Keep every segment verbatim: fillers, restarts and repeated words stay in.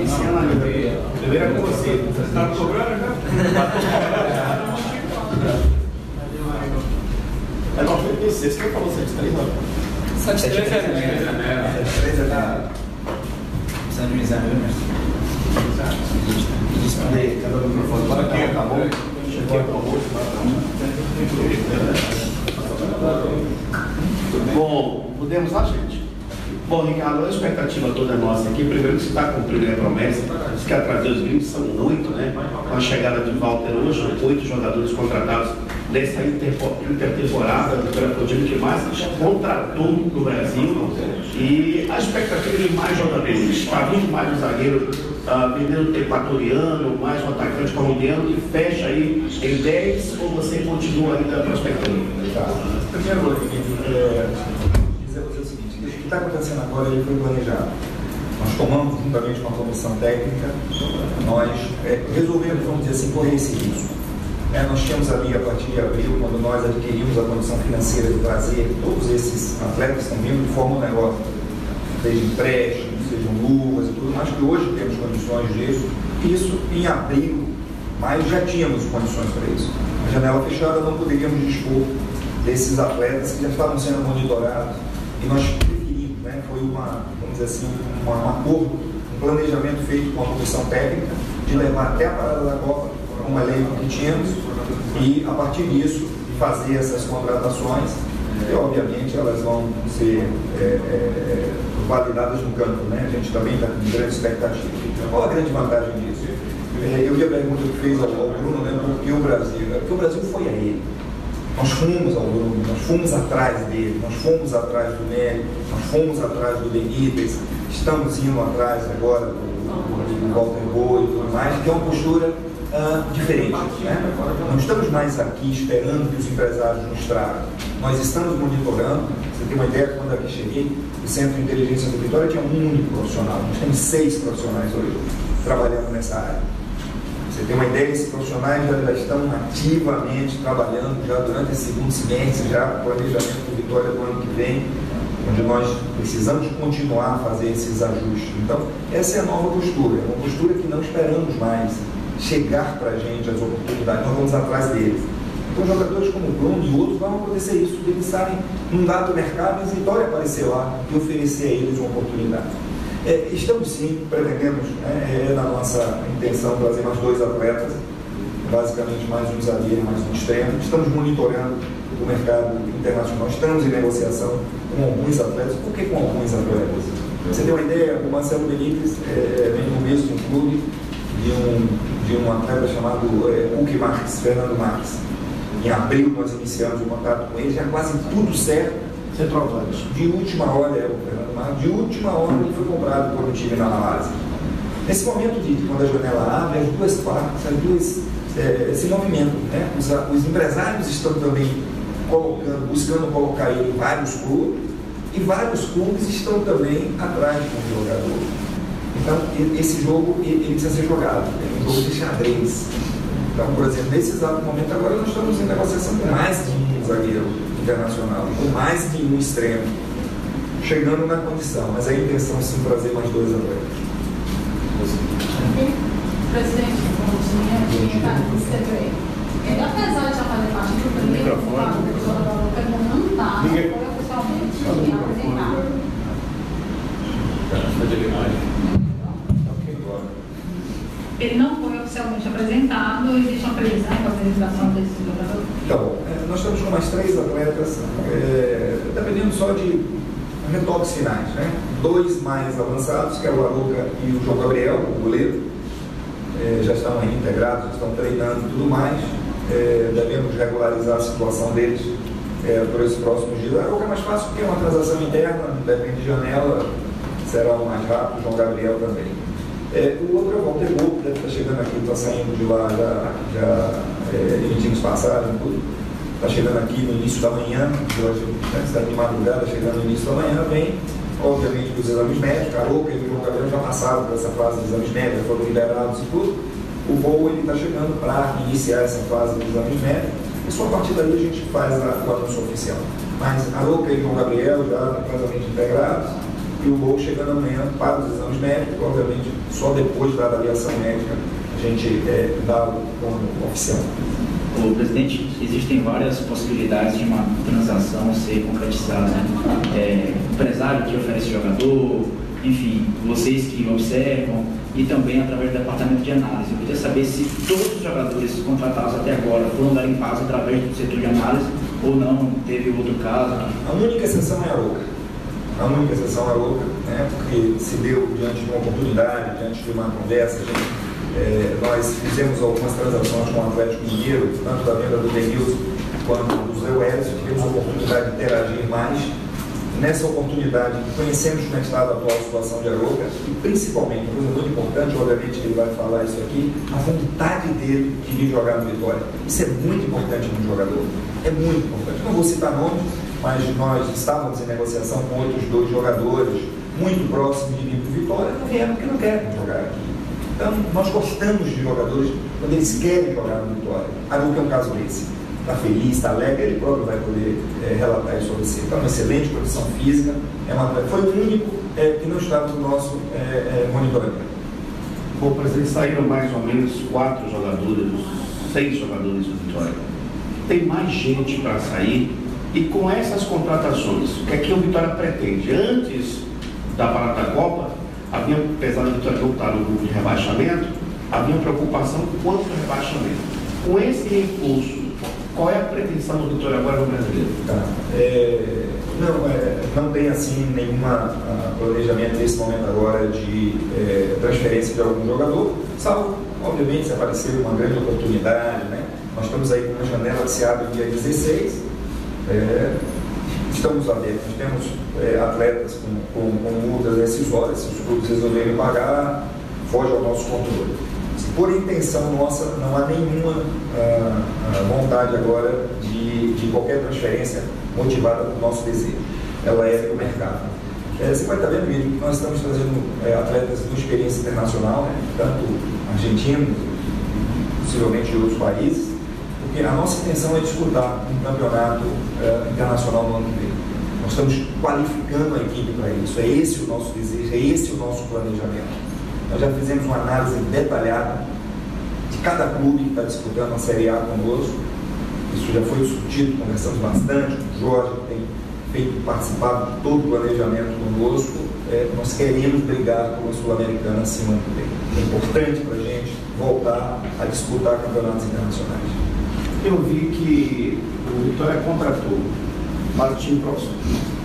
iniciando ainda. Primeiro é com você. Você está cobrando já? É noventa e seis, quem falou sete três? sete três é sete três é da... Precisa de um exame, né, mestre? Cadê? Cadê o microfone? Para aqui, tá bom? Chegou aqui ao rosto. Bom, podemos lá, gente? Bom, Ricardo, a expectativa toda nossa aqui, primeiro que você está cumprindo a promessa, diz que atrás dos gringos são oito, né? Com a chegada de Walter hoje, oito jogadores contratados nessa intertemporada, foi o time que mais contratou no Brasil. E a expectativa de mais jogadores, está vindo mais um zagueiro, uh, vendendo equatoriano, mais um atacante colombiano, que fecha aí em dez, ou você continua ainda prospectando? Tá. Primeiro, é, dizer o seguinte, o que está acontecendo agora ele foi planejado. Nós tomamos, juntamente com a comissão técnica, nós é, resolvemos, vamos dizer assim, correr esse risco. É, nós tínhamos ali, a partir de abril, quando nós adquirimos a condição financeira de trazer todos esses atletas que estão vindo de forma um negócio, seja empréstimos, sejam luvas e tudo mais, que hoje temos condições disso. Isso em abril, maio, já tínhamos condições para isso. A janela fechada não poderíamos dispor desses atletas que já estavam sendo monitorados e nós preferimos, né, foi uma, vamos dizer assim, uma, um acordo, um planejamento feito com a comissão técnica de levar até a parada da Copa um elenco que tínhamos e, a partir disso, fazer essas contratações e, obviamente, elas vão ser é, é, validadas no campo, né? A gente também está com grande expectativa. Qual a grande vantagem disso? É, eu vi a pergunta que fez ao, ao Bruno, né? Por que o Brasil? É porque o Brasil foi a ele. Nós fomos ao Bruno, nós fomos atrás dele, nós fomos atrás do Nélio, nós fomos atrás do Benítez, estamos indo atrás agora do, do Walter Boa e tudo mais, que é uma postura Uh, diferente, né? Não estamos mais aqui esperando que os empresários nos tragam. Nós estamos monitorando. Você tem uma ideia, quando aqui cheguei, o Centro de Inteligência da Vitória tinha um único profissional. Nós temos seis profissionais hoje trabalhando nessa área. Você tem uma ideia, esses profissionais já, já estão ativamente trabalhando já durante esse segundo semestre, já o planejamento do Vitória do ano que vem, onde nós precisamos continuar a fazer esses ajustes. Então, essa é a nova postura, é uma postura que não esperamos mais chegar para a gente as oportunidades, nós vamos atrás deles. Então, jogadores como o Bruno e outros vão acontecer isso, de eles estarem num dado mercado e Vitória aparecer lá e oferecer a eles uma oportunidade. É, estamos sim, pretendemos, né, é da nossa intenção trazer mais dois atletas, basicamente mais um zagueiro, mais um extremo. Estamos monitorando o mercado internacional, estamos em negociação com alguns atletas. Por que com alguns atletas? Você tem uma ideia, o Marcelo Benítez é, vem no mesmo clube de um, de um atleta chamado é, Hulk Marques, Fernando Marques. Em abril nós iniciamos o contato com ele, já quase tudo certo. Centroavante. De última hora, é o Fernando Marques, de última hora ele foi comprado por um time na Malásia. Nesse momento de quando a janela abre, as duas partes, as duas, é, se movimentam, né? Os, os empresários estão também colocando, buscando colocar ele em vários clubes, e vários clubes estão também atrás do jogador. Então, esse jogo ele precisa ser jogado, é um jogo de xadrez. Então, por exemplo, nesse exato momento agora nós estamos em negociação com mais de um zagueiro internacional, com mais de um extremo, chegando na condição, mas a intenção sim trazer mais dois atletas. Presidente, bom dia. Ele, apesar de já fazer parte do primeiro, o jogador não está, foi oficialmente apresentado. Ele não foi oficialmente apresentado, existe uma previsão para a apresentação desse jogador? Então, é, nós estamos com mais três atletas, é, dependendo só de retoques finais, né? Dois mais avançados, que é o Aruca e o João Gabriel, o goleiro, é, já estão aí integrados, já estão treinando e tudo mais. É, devemos regularizar a situação deles é, por esses próximos dias. A Aruca é mais fácil porque é uma transação interna, não depende de janela, será o mais rápido, o João Gabriel também. É, o outro é o Walter Boa, que deve estar chegando aqui, está saindo de lá, já, já é, emitimos passagem, tudo. Está chegando aqui no início da manhã, hoje está de madrugada, chegando no início da manhã, vem, obviamente, dos exames médicos. A Aruca e o João Gabriel já passaram por essa fase dos exames médicos, já foram liberados e tudo. O voo está chegando para iniciar essa fase dos exames médicos, e só a partir daí a gente faz a, o anúncio oficial. Mas a Aruca e o João Gabriel já plenamente integrados. e o gol chegando amanhã para os exames médicos, obviamente só depois da avaliação médica a gente é, dá como oficial. O presidente, existem várias possibilidades de uma transação ser concretizada. É, empresário que oferece jogador, enfim, vocês que observam, e também através do departamento de análise. Eu queria saber se todos os jogadores contratados até agora foram garimpados através do setor de análise ou não, teve outro caso. A única exceção é a Arouca. A única exceção é a Arouca, né, porque se deu diante de uma oportunidade, diante de uma conversa, a gente, é, nós fizemos algumas transações com o Atlético Mineiro, tanto da venda do Denilson quanto do Zé Welles, tivemos a oportunidade de interagir mais. Nessa oportunidade, conhecemos como é que estava a atual situação de Arouca e, principalmente, uma coisa muito importante, obviamente ele vai falar isso aqui, a vontade dele de vir jogar no Vitória. Isso é muito importante no jogador, é muito importante. Não vou citar nomes, mas nós estávamos em negociação com outros dois jogadores muito próximos de vir para o Vitória, não vieram porque não querem jogar aqui. Então, nós gostamos de jogadores quando eles querem jogar no Vitória. Arouca é um caso desse. Está feliz, está alegre, ele próprio vai poder é, relatar isso sobre si. Então, uma excelente condição física, é uma, foi o único é, que não estava no nosso é, é, monitoramento. Bom, presidente, saíram mais ou menos quatro jogadores, seis jogadores do Vitória. Tem mais gente para sair e com essas contratações, o que é que o Vitória pretende? Antes da parada da Copa, havia, apesar do Vitória não estar no grupo de rebaixamento, havia preocupação quanto ao rebaixamento. Com esse recurso, qual é a pretensão do Vitória agora no brasileiro? Tá. É, não, é, não tem assim nenhum planejamento nesse momento agora de é, transferência de algum jogador, salvo, obviamente, se aparecer uma grande oportunidade, né? Nós estamos aí com uma janela que se abre dia dezesseis, é, estamos abertos, nós temos é, atletas com, com, com multas rescisórias, se os clubes resolverem pagar, foge ao nosso controle. Por intenção nossa, não há nenhuma ah, vontade agora de, de qualquer transferência motivada pelo nosso desejo. Ela é do mercado. É, você vai estar vendo, Miriam, que nós estamos trazendo é, atletas com experiência internacional, né, tanto argentinos, possivelmente de outros países, porque a nossa intenção é disputar um campeonato é, internacional no ano que vem. Nós estamos qualificando a equipe para isso. É esse o nosso desejo, é esse o nosso planejamento. Nós já fizemos uma análise detalhada de cada clube que está disputando a Série A conosco. Isso já foi discutido, conversamos bastante com o Jorge, que tem feito, participado de todo o planejamento conosco. É, nós queremos brigar com a Sul-Americana acima do bem. É importante para a gente voltar a disputar campeonatos internacionais. Eu vi que o Vitória contratou para o time profissional.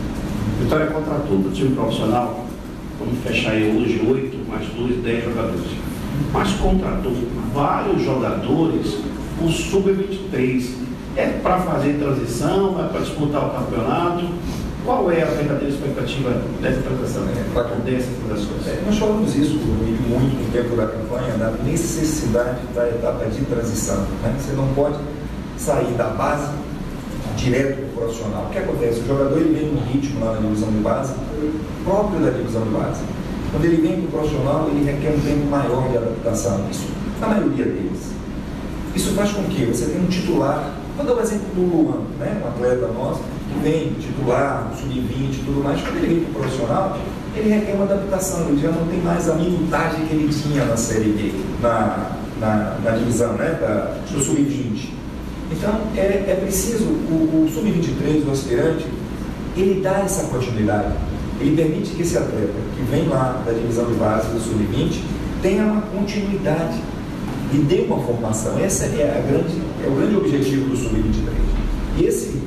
O Vitória contratou para o time profissional. Vamos fechar aí hoje oito, mais dois, dez jogadores. Mas contratou vários jogadores o sub vinte e três. É para fazer transição, é para disputar o campeonato. Qual é a verdadeira expectativa dessa transação? É, dessas transações? É, nós falamos isso muito no tempo da campanha, da necessidade da etapa de transição. Né? Você não pode sair da base direto para o profissional. O que acontece? O jogador ele vem num ritmo lá na divisão de base, próprio da divisão de base. Quando ele vem para o profissional, ele requer um tempo maior de adaptação. Isso, na maioria deles. Isso faz com que você tenha um titular. Vou dar o exemplo do Luan, né? Um atleta nosso, que vem titular, sub vinte e tudo mais. Quando ele vem para o profissional, ele requer uma adaptação. Ele já não tem mais a minutagem que ele tinha na Série B, na, na, na divisão, né? Da, do sub vinte. Então, é, é preciso, o, o sub vinte e três, o aspirante, ele dá essa continuidade. Ele permite que esse atleta, que vem lá da divisão de base do sub vinte, tenha uma continuidade e dê uma formação. Esse é, a grande, é o grande objetivo do sub vinte e três. E esse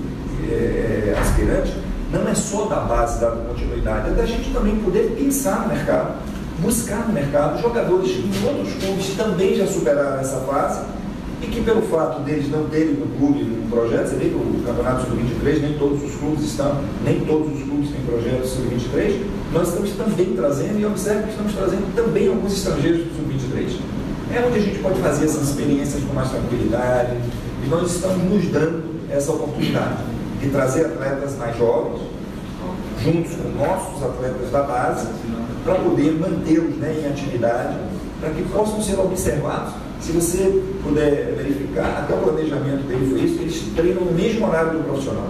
é, aspirante não é só da base, da continuidade, é da gente também poder pensar no mercado, buscar no mercado jogadores que em outros clubes também já superaram essa fase e que pelo fato deles não terem no clube, no projeto, você vê que o Campeonato sub vinte e três, nem todos os clubes estão, nem todos os clubes têm projetos sub vinte e três, nós estamos também trazendo, e observe que estamos trazendo também alguns estrangeiros do sub vinte e três. É onde a gente pode fazer essas experiências com mais tranquilidade, e nós estamos nos dando essa oportunidade de trazer atletas mais jovens, juntos com nossos atletas da base, para poder mantê-los, né, em atividade, para que possam ser observados. Se você puder verificar, até o planejamento dele foi isso, eles treinam no mesmo horário do profissional.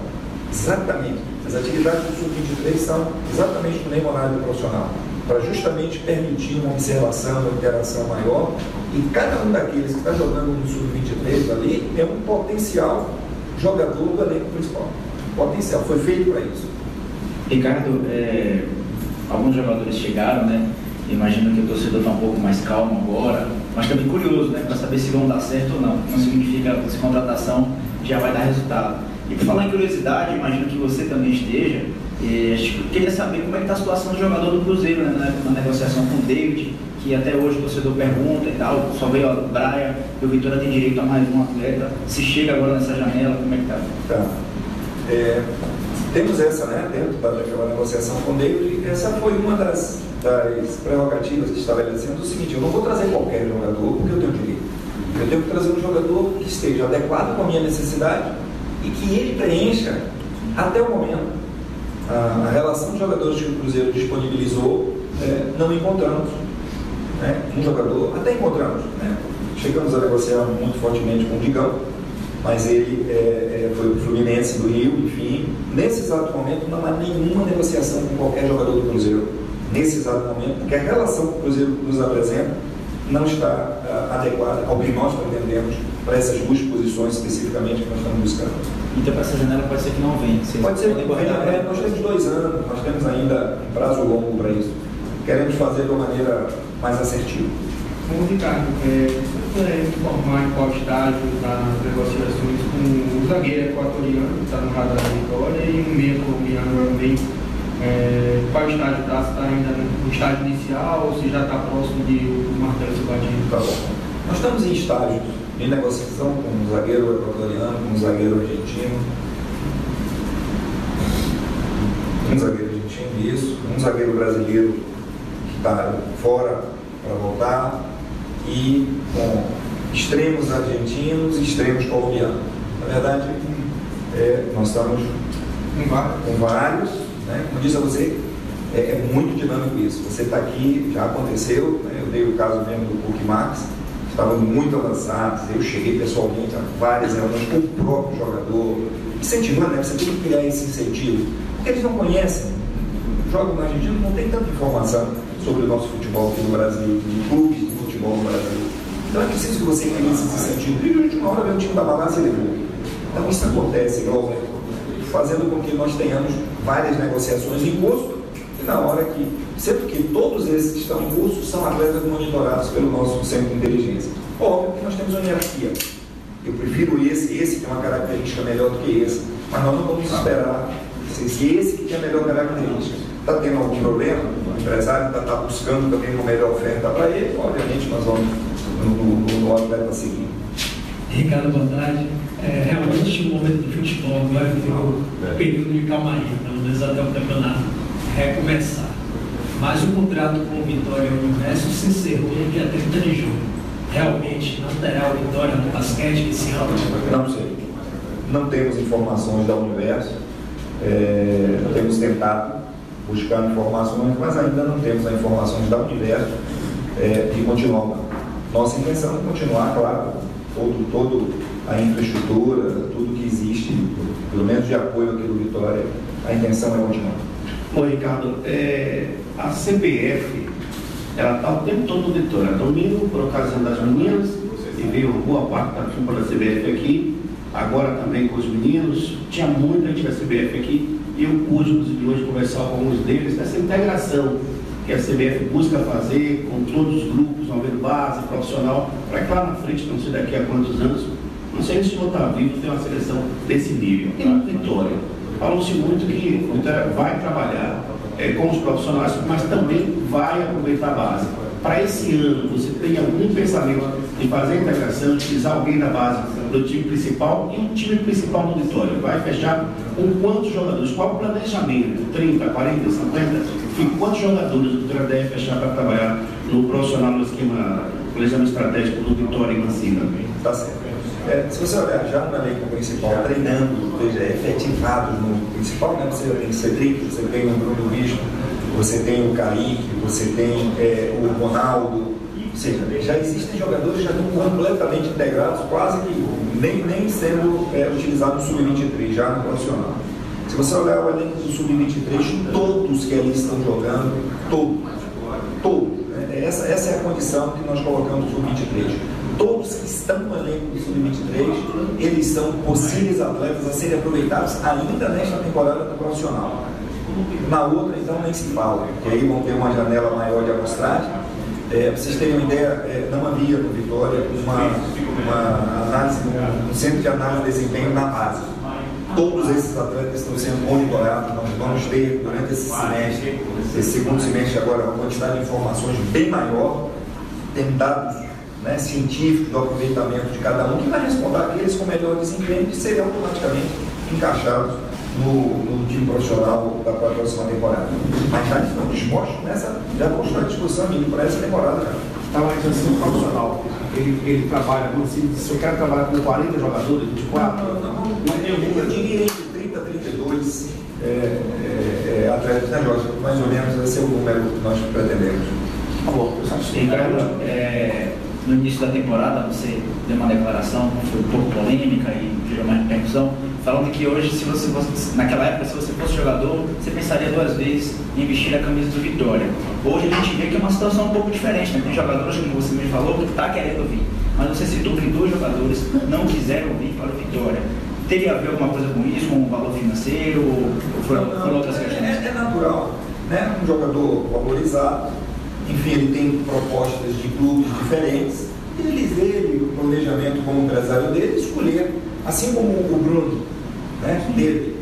Exatamente. As atividades do sub vinte e três são exatamente no mesmo horário do profissional, para justamente permitir uma observação, uma interação maior, e cada um daqueles que está jogando no sub vinte e três ali é um potencial jogador do elenco principal. Potencial, foi feito para isso. Ricardo, é, alguns jogadores chegaram, né? Imagino que o torcedor está um pouco mais calmo agora, mas também curioso, né? Para saber se vão dar certo ou não. Não significa que a contratação já vai dar resultado. E por falar em curiosidade, imagino que você também esteja. E queria saber como é que está a situação do jogador do Cruzeiro, né? Na negociação com o David, que até hoje o torcedor pergunta e tal, só veio a Braia, e o Vitória tem direito a mais um atleta. Se chega agora nessa janela, como é que está? Tá. É, temos essa, né, dentro da negociação com o David, essa foi uma das, das prerrogativas que estabelecemos o seguinte: eu não vou trazer qualquer jogador porque eu tenho direito. Eu tenho que trazer um jogador que esteja adequado com a minha necessidade e que ele preencha até o momento. A, a relação de jogadores que o Cruzeiro disponibilizou, é, não encontramos, né, um jogador, até encontramos, né, chegamos a negociar muito fortemente com o Digão, mas ele é, é, foi o Fluminense do Rio, enfim. Nesse exato momento não há nenhuma negociação com qualquer jogador do Cruzeiro, nesse exato momento, porque a relação que o Cruzeiro nos apresenta não está uh, adequada ao que nós pretendemos para essas duas posições especificamente que nós estamos buscando. Então, para essa janela pode ser que não venha. Pode ser que venha, é, nós temos dois anos, nós temos ainda um prazo longo para isso. Queremos fazer de uma maneira mais assertiva. Bom, Ricardo, é, você puder informar em qual estágio das negociações com o zagueiro equatoriano, que está no radar da Vitória, e o meio colombiano também, é, qual estágio está? Se está ainda no estágio inicial ou se já está próximo de o martelo se bater? Tá bom. Nós estamos em estágios de negociação com um zagueiro equatoriano, com um zagueiro argentino, um zagueiro argentino, isso, um zagueiro brasileiro que está fora para voltar, e com extremos argentinos e extremos colombianos. Na verdade, é, nós estamos com vários, né? Como disse a você, é, é muito dinâmico isso. Você está aqui, já aconteceu, né? Eu dei o caso mesmo do Hulk Max, estavam muito avançados, eu cheguei pessoalmente a várias reuniões com o próprio jogador, incentivando, né? Você tem que criar esse incentivo, porque eles não conhecem. O jogo no argentino não tem tanta informação sobre o nosso futebol aqui no Brasil, de clubes de futebol no Brasil. Então é preciso que você crie esse incentivo. E a gente, uma hora, vê o time da Malásia e levou. Então isso acontece, igual, fazendo com que nós tenhamos várias negociações em curso, e na hora que, sempre que todos esses que estão em curso são atletas monitorados pelo nosso centro de inteligência. Óbvio que nós temos uma hierarquia. Eu prefiro esse, esse que tem uma característica melhor do que esse, mas nós não vamos esperar se esse que tem a melhor característica está tendo algum problema, o empresário está tá buscando também uma melhor oferta para ele, obviamente nós vamos no, no, no atleta seguir. Ricardo, boa tarde. É, realmente o momento do futebol agora virou um período de calmaria, pelo menos até o campeonato recomeçar. Mas o contrato com o Vitória Universo se encerrou no dia trinta de junho. Realmente não terá o Vitória no basquete esse ano? Não sei. Não temos informações da Universo. É, temos tentado buscar informações, mas ainda não temos as informações da Universo é, de continuar. Nossa intenção é continuar, claro, todo, todo a infraestrutura, tudo que existe, pelo menos de apoio aqui do Vitória, a intenção é continuar. Bom, Ricardo, é, a C B F, ela está o tempo todo no Vitória. Domingo, por ocasião das meninas, e veio boa parte da turma da C B F aqui, agora também com os meninos, tinha muita gente da C B F aqui, e eu pude, inclusive, hoje conversar com alguns deles, dessa integração que a C B F busca fazer com todos os grupos, envolvendo base, profissional, para que lá na frente, não sei daqui a quantos anos, não sei se o senhor está vivo, tem uma seleção desse nível. E no Vitória, falou-se muito que o Vitória vai trabalhar é, com os profissionais, mas também vai aproveitar a base. Para esse ano, você tem algum pensamento de fazer a integração, de utilizar alguém da base do time principal e o time principal do Vitória? Vai fechar com quantos jogadores? Qual o planejamento? trinta, quarenta, cinquenta? Enfim, quantos jogadores o Vitória deve fechar para trabalhar no profissional, no esquema, planejamento estratégico do Vitória em Mancina? Está certo. É, se você olhar já no elenco principal, treinando, ou seja, efetivados no principal, né? Você tem o Cedric, você tem o Bruno Bispo, você tem o Kaique, você tem é, o Ronaldo, ou seja, já existem jogadores que já estão completamente integrados, quase que nem, nem sendo é, utilizados no sub vinte e três, já no profissional. Se você olhar o elenco do sub vinte e três, todos que ali estão jogando, todos, todos, né? essa, essa é a condição que nós colocamos no sub vinte e três. Todos que estão no elenco do sub vinte e três, eles são possíveis atletas a serem aproveitados ainda nesta temporada do profissional. Na outra, então, nem se fala, porque aí vão ter uma janela maior de amostragem. É, para vocês terem uma ideia, é, não havia no Vitória uma, uma análise, um centro de análise de desempenho na base. Todos esses atletas estão sendo monitorados. Nós vamos ter, durante esse semestre, esse segundo semestre agora, uma quantidade de informações bem maior, tem dados, né, científicos do aproveitamento de cada um, que vai responder aqueles com melhor desempenho e serem automaticamente encaixados no, no time profissional da próxima temporada. Mas já estamos dispostos nessa, já vamos estar à disposição para essa temporada. Cara. Tá, mas assim, o profissional, ele, ele trabalha, se, se eu quero trabalhar com quarenta jogadores, vinte e quatro, não, não, não, não, eu, eu diria entre trinta a trinta e dois é, é, é, atletas, né, Jorge? Mais ou menos esse é o número que nós pretendemos. Tá bom, eu acho que Ricardo, é, no início da temporada você deu uma declaração, foi um pouco polêmica e gerou uma repercussão, falando que hoje, se você fosse, naquela época, se você fosse jogador, você pensaria duas vezes em vestir a camisa do Vitória. Hoje a gente vê que é uma situação um pouco diferente, né? Tem jogadores, como você me falou, que está querendo vir, mas você citou que dois jogadores não quiseram vir para o Vitória. Teria a ver alguma coisa com isso, com o valor financeiro, ou foram, não, não, foram outras é, questões? É, é natural, né? Um jogador valorizado, enfim, ele tem propostas de clubes diferentes, e ele vê ele, o planejamento como empresário dele, escolher, assim como o Bruno, né, dele.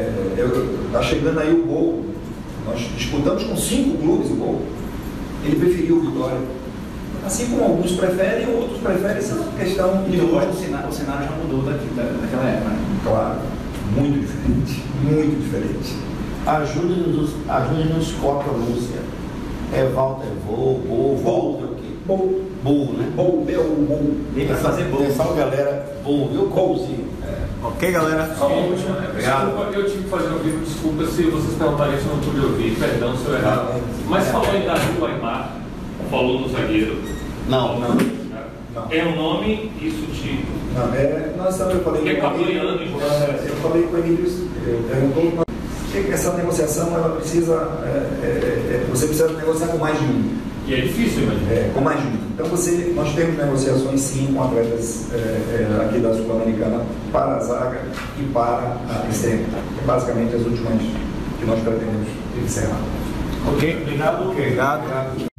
Está é, chegando aí o gol, nós disputamos com cinco clubes o gol, ele preferiu o Vitória. Assim como alguns preferem, outros preferem, essa questão de hoje o cenário, o cenário já mudou daqui, da, daquela época, né? Claro, muito diferente, muito diferente. ajude-nos ajude nos com a pronúncia. É Walter Voo, Voo, Voo, o quê? Bom, Burro, né? bom, meu, bom. Vem pra fazer bom. Atenção, galera. Bom, viu? Golzinho. É. Ok, galera? Só uma última. Desculpa, eu tive que fazer ao vivo, desculpa se vocês perguntarem se eu não pude ouvir, perdão se eu errar. Mas falou em Davi Aimar, falou no zagueiro. Não, não. Não. É um nome, isso te. Não, é, nós eu falei Porque com o acabou em Emílio, ano de é, eu falei com o Emílio, eu perguntou que essa negociação ela precisa, é, é, é, você precisa negociar com mais de um. E é difícil, mas. É, com mais de um. Então você, nós temos negociações sim com atletas é, é, aqui da Sul-Americana para a zaga e para a extrema. É basicamente as últimas que nós pretendemos encerrar. Ok? Obrigado. Obrigado.